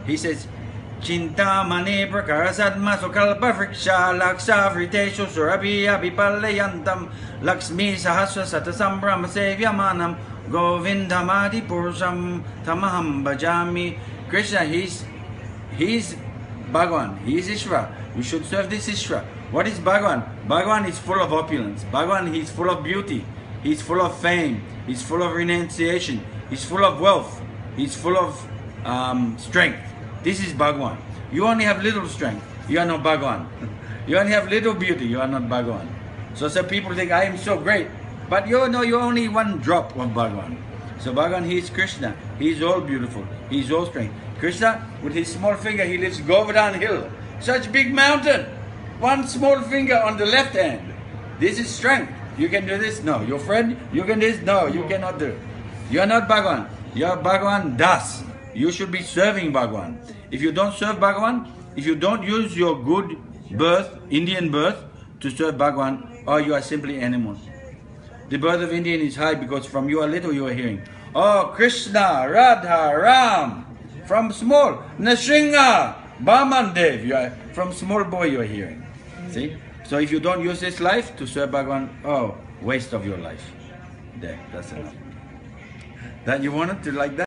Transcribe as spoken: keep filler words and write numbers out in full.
He says, Chintamani Prakarasadma Sukalpa Friksha Laksa Vriteshu Surabhiya Vipalayantam Laksmi Sahasra Satasambram Sevyamanam Govindamadi Purusham Tamaham Bhajami. Krishna, he's he's Bhagavan, he is Ishvara. You should serve this Ishvara. What is Bhagavan? Bhagavan is full of opulence. Bhagavan, he's full of beauty. He's full of fame. He's full of renunciation. He's full of wealth. He's full of um, strength. This is Bhagavan. You only have little strength. You are not Bhagavan. You only have little beauty. You are not Bhagavan. So some people think, I am so great. But you know, you're only one drop of Bhagavan. So Bhagavan, he is Krishna. He is all beautiful. He is all strength. Krishna, with his small finger, he lifts Govardhan hill. Such big mountain. One small finger on the left hand. This is strength. You can do this? No. Your friend, you can do this? No, you cannot do. You are not Bhagavan. You are Bhagavan Das. You should be serving Bhagavan. If you don't serve Bhagavan, if you don't use your good birth, Indian birth, to serve Bhagavan, or you are simply animals. The birth of Indian is high because from you are little you are hearing, oh, Krishna, Radha, Ram. From small, Nrsimha, Bamandev. You are, from small boy you are hearing. See? So if you don't use this life to serve Bhagavan, oh, waste of your life. There, that's enough. That you wanted to like that?